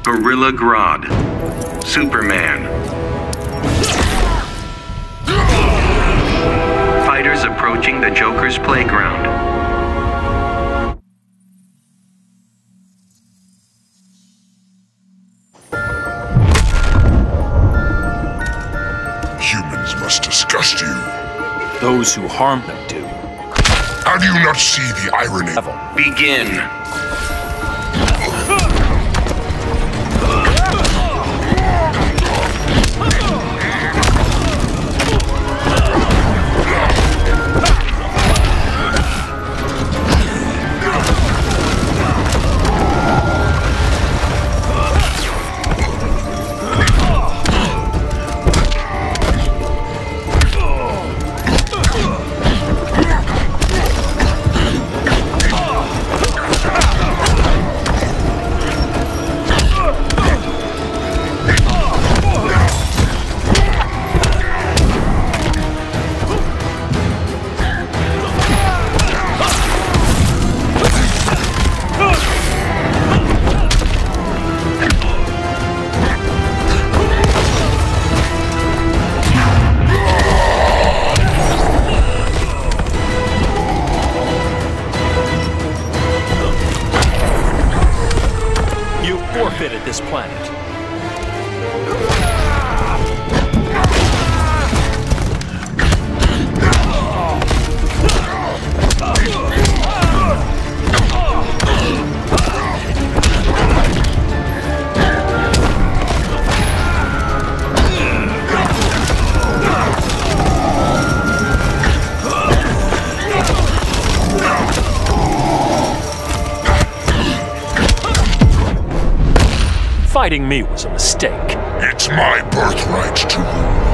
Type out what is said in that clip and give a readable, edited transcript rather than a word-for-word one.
Gorilla Grodd, Superman. Fighters approaching the Joker's playground. Humans must disgust you. Those who harm them do. How do you not see the irony? Begin. Forfeited this planet. Fighting me was a mistake. It's my birthright to rule.